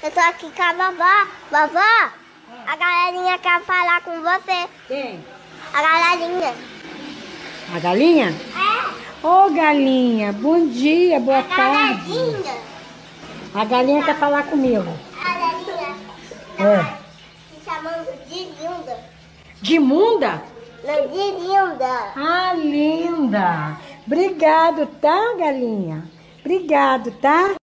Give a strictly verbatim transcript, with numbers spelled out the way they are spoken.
Eu tô aqui com a vovó. Vovó, a galerinha quer falar com você. Quem? A galerinha. A galinha? É. Ô, galinha, bom dia, boa A tarde. galerinha. A galinha quer falar comigo. A galerinha. É. Tá se chamando de linda. De Munda? Não, de linda. Ah, linda. Obrigado, tá, galinha? Obrigado, tá?